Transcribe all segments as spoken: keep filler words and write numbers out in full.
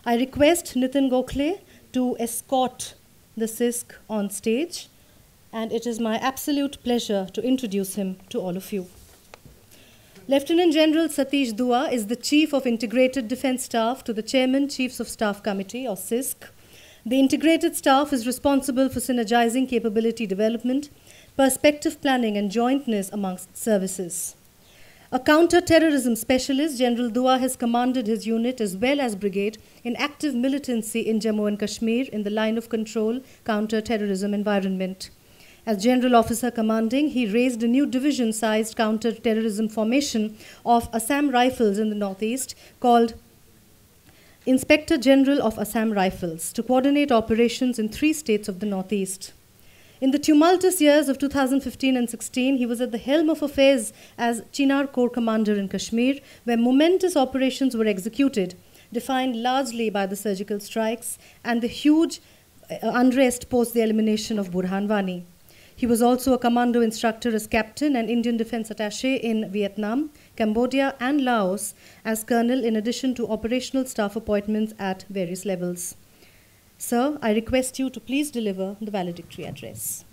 I request Nitin Gokhale to escort the C I S C on stage, and it is my absolute pleasure to introduce him to all of you. Lieutenant General Satish Dua is the Chief of Integrated Defence Staff to the Chairman Chiefs of Staff Committee, or C I S C. The integrated staff is responsible for synergizing capability development, perspective planning, and jointness amongst services. A counter-terrorism specialist, General Dua has commanded his unit as well as brigade in active militancy in Jammu and Kashmir in the line of control counter-terrorism environment. As General Officer Commanding, he raised a new division-sized counter-terrorism formation of Assam Rifles in the northeast called Inspector General of Assam Rifles to coordinate operations in three states of the northeast. In the tumultuous years of two thousand fifteen and sixteen, he was at the helm of affairs as Chinar Corps Commander in Kashmir, where momentous operations were executed, defined largely by the surgical strikes and the huge uh, unrest post the elimination of Burhan Wani. He was also a commando instructor as captain and Indian Defence Attaché in Vietnam, Cambodia, and Laos as colonel, in addition to operational staff appointments at various levels. Sir, I request you to please deliver the valedictory address.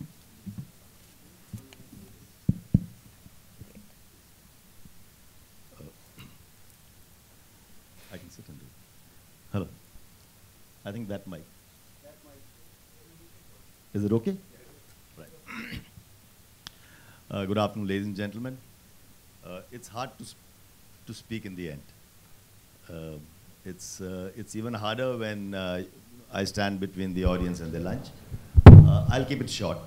Uh, I can sit and do it. Hello. I think that mic. That mic. Is it okay? Right. uh, good afternoon, ladies and gentlemen. Uh, it's hard to, sp to speak in the end. Uh, it's, uh, it's even harder when uh, I stand between the audience and the lunch. Uh, I'll keep it short.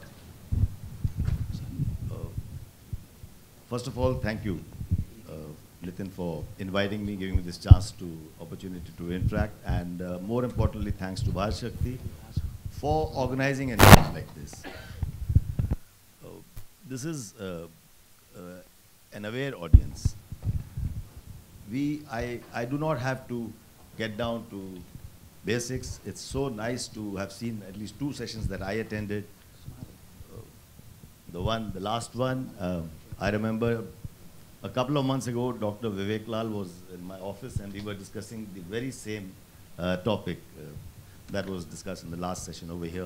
Uh, first of all, thank you, uh, Nitin, for inviting me, giving me this chance to opportunity to interact, and uh, more importantly, thanks to Valedictory for organizing an event like this. Uh, this is uh, uh, an aware audience. We, I, I do not have to get down to basics. It's so nice to have seen at least two sessions that I attended. Uh, the one, the last one, uh, I remember a couple of months ago, Doctor Vivek Lal was in my office and we were discussing the very same uh, topic uh, that was discussed in the last session over here.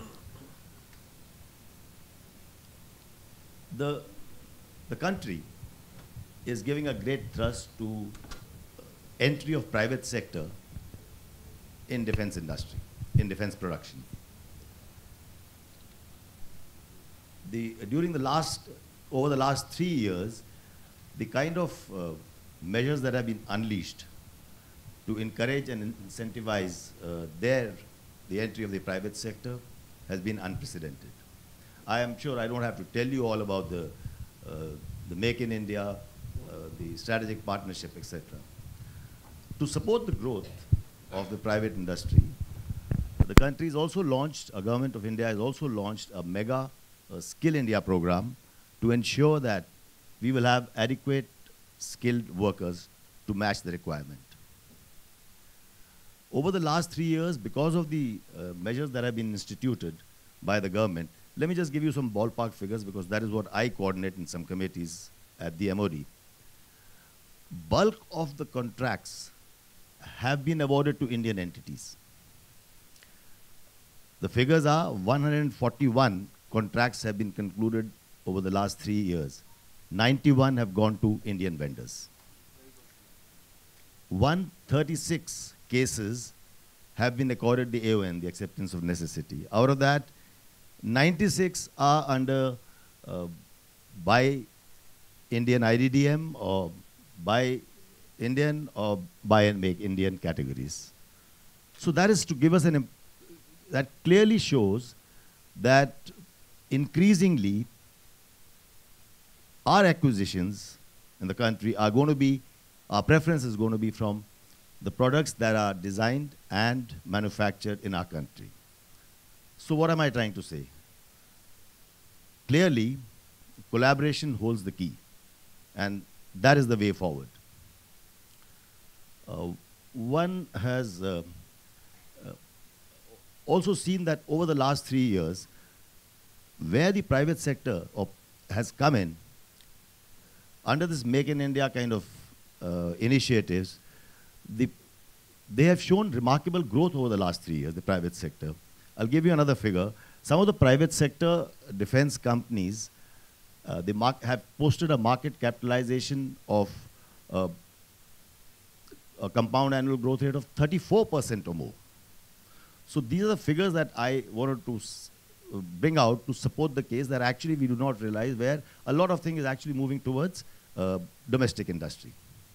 The, the country is giving a great thrust to entry of private sector in defense industry, in defense production. The, during the last, over the last three years, the kind of uh, measures that have been unleashed to encourage and incentivize uh, their, the entry of the private sector has been unprecedented. I am sure I don't have to tell you all about the, uh, the Make in India, uh, the strategic partnership, et cetera. To support the growth of the private industry, the country has also launched, a government of India has also launched a mega uh, Skill India program to ensure that we will have adequate skilled workers to match the requirement. Over the last three years, because of the uh, measures that have been instituted by the government, let me just give you some ballpark figures because that is what I coordinate in some committees at the M O D. Bulk of the contracts have been awarded to Indian entities. The figures are one hundred forty-one contracts have been concluded over the last three years. ninety-one have gone to Indian vendors. one hundred thirty-six cases have been accorded the A O N, the acceptance of necessity. Out of that, ninety-six are under uh, by Indian I D D M or by Indian or buy and make Indian categories. So that is to give us an, that clearly shows that increasingly our acquisitions in the country are going to be, our preference is going to be from the products that are designed and manufactured in our country. So what am I trying to say? Clearly, collaboration holds the key, and that is the way forward. Uh, one has uh, uh, also seen that over the last three years, where the private sector of, has come in, under this Make in India kind of uh, initiatives, the they have shown remarkable growth over the last three years, the private sector. I'll give you another figure. Some of the private sector defense companies, uh, they have posted a market capitalization of uh, a compound annual growth rate of thirty-four percent or more. So these are the figures that I wanted to s bring out to support the case that actually we do not realize where a lot of things is actually moving towards uh, domestic industry.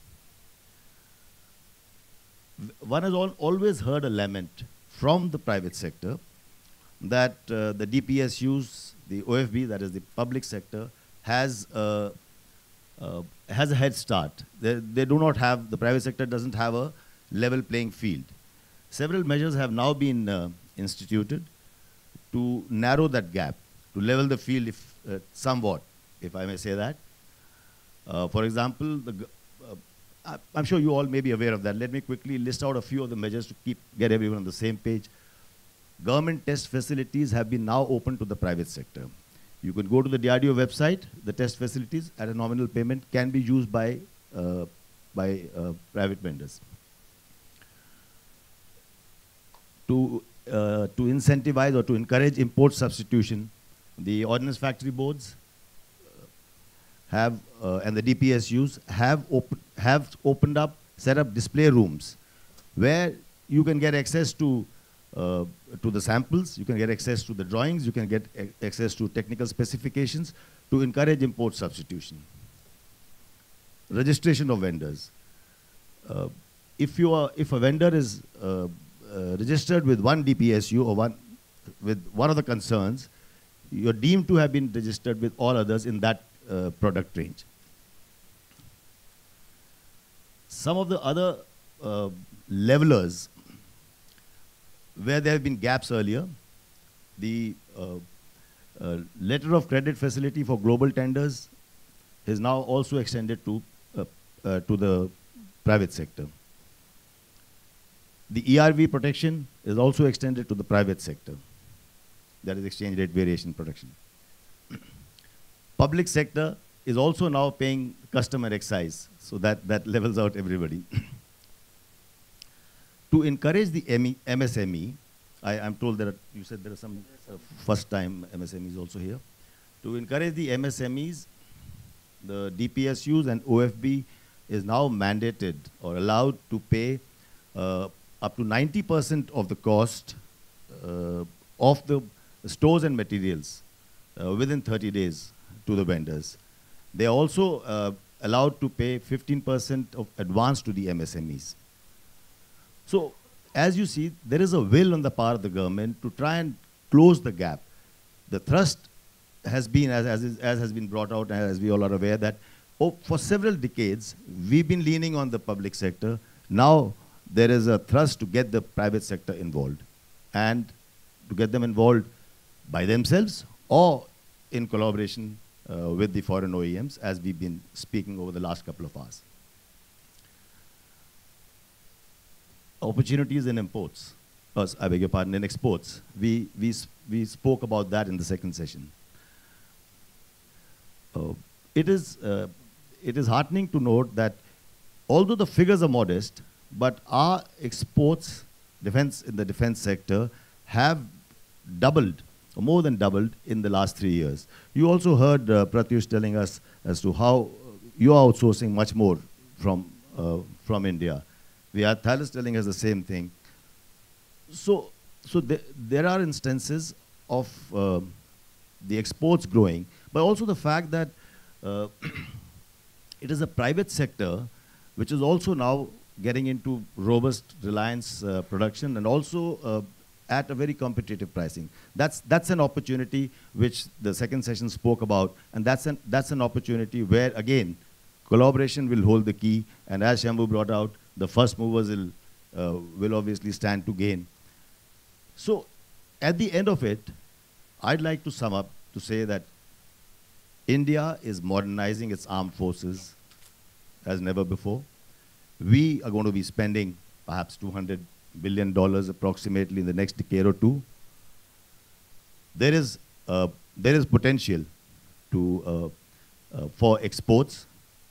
One has al always heard a lament from the private sector that uh, the D P S Us, the O F B, that is the public sector, has uh, uh, has a head start. They, they do not have, the private sector doesn't have a level playing field. Several measures have now been uh, instituted to narrow that gap, to level the field if, uh, somewhat, if I may say that. Uh, for example, the uh, I'm sure you all may be aware of that. Let me quickly list out a few of the measures to keep get everyone on the same page. Government test facilities have been now open to the private sector. You can go to the D R D O website. The test facilities at a nominal payment can be used by, uh, by uh, private vendors. To, uh, to incentivize or to encourage import substitution, the ordnance factory boards have, uh, and the D P S Us have, op have opened up, set up display rooms where you can get access to, uh, to the samples, you can get access to the drawings, you can get access to technical specifications to encourage import substitution. Registration of vendors. Uh, if, you are, if a vendor is uh, uh, registered with one D P S U or one, with one of the concerns, you're deemed to have been registered with all others in that Uh, product range. Some of the other uh, levelers where there have been gaps earlier, the uh, uh, letter of credit facility for global tenders is now also extended to, uh, uh, to the private sector. The E R V protection is also extended to the private sector. That is exchange rate variation protection. Public sector is also now paying customer excise, so that, that levels out everybody. To encourage the M S M E, I, I'm told that you said there are some uh, first-time M S M Es also here. To encourage the M S M Es, the D P S Us and O F B is now mandated or allowed to pay uh, up to ninety percent of the cost uh, of the stores and materials uh, within thirty days. To the vendors. They are also uh, allowed to pay fifteen percent of advance to the M S M Es. So, as you see, there is a will on the part of the government to try and close the gap. The thrust has been, as, as, is, as has been brought out, and as we all are aware, that oh, for several decades, we've been leaning on the public sector. Now, there is a thrust to get the private sector involved, and to get them involved by themselves or in collaboration Uh, with the foreign O E Ms, as we've been speaking over the last couple of hours. Opportunities in imports, oh, I beg your pardon, in exports. We, we, we spoke about that in the second session. Uh, it, is, uh, it is heartening to note that although the figures are modest, but our exports defense, in the defense sector have doubled, or more than doubled, in the last three years. You also heard uh, Pratyush telling us as to how you are outsourcing much more from, uh, from India. We had Thales telling us the same thing. So, so th there are instances of uh, the exports growing, but also the fact that uh, it is a private sector which is also now getting into robust reliance uh, production, and also uh, at a very competitive pricing. That's, that's an opportunity which the second session spoke about, and that's an, that's an opportunity where, again, collaboration will hold the key, and as Shambhu brought out, the first movers will, uh, will obviously stand to gain. So, at the end of it, I'd like to sum up to say that India is modernizing its armed forces as never before. We are going to be spending perhaps two hundred billion dollars approximately in the next decade or two. There is, uh, there is potential to, uh, uh, for exports,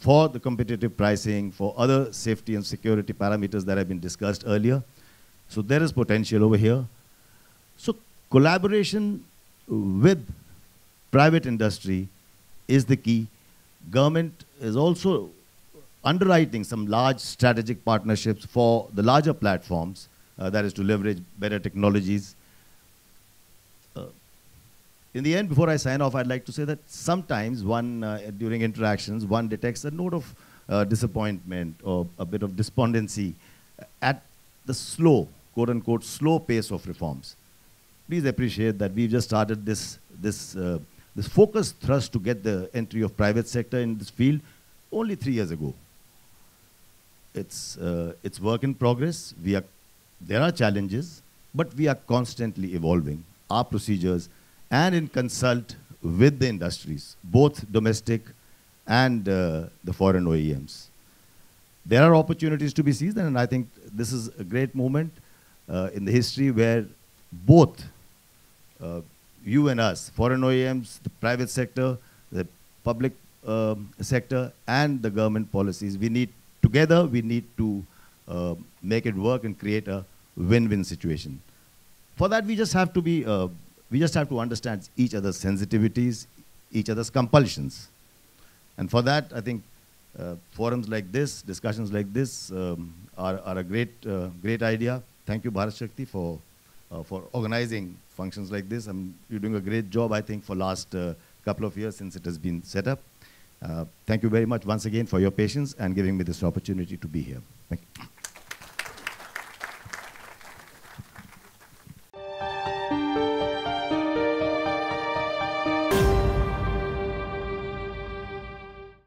for the competitive pricing, for other safety and security parameters that have been discussed earlier. So there is potential over here. So collaboration with private industry is the key. Government is also underwriting some large strategic partnerships for the larger platforms, uh, that is to leverage better technologies. Uh, in the end, before I sign off, I'd like to say that sometimes one, uh, during interactions, one detects a note of uh, disappointment or a bit of despondency at the slow, quote unquote, slow pace of reforms. Please appreciate that we've just started this, this, uh, this focused thrust to get the entry of private sector in this field only three years ago. It's, uh, it's work in progress. We are, there are challenges, but we are constantly evolving our procedures and in consult with the industries, both domestic and uh, the foreign O E Ms. There are opportunities to be seized, and I think this is a great moment uh, in the history where both uh, you and us, foreign O E Ms, the private sector, the public um, sector, and the government policies, we need, together, we need to uh, make it work and create a win-win situation. For that, we just have to be, uh, we just have to understand each other's sensitivities, each other's compulsions. And for that, I think uh, forums like this, discussions like this um, are, are a great, uh, great idea. Thank you, Bharat Shakti, for, uh, for organizing functions like this. Um, you're doing a great job, I think, for last uh, couple of years since it has been set up. Uh, thank you very much once again for your patience and giving me this opportunity to be here. Thank you.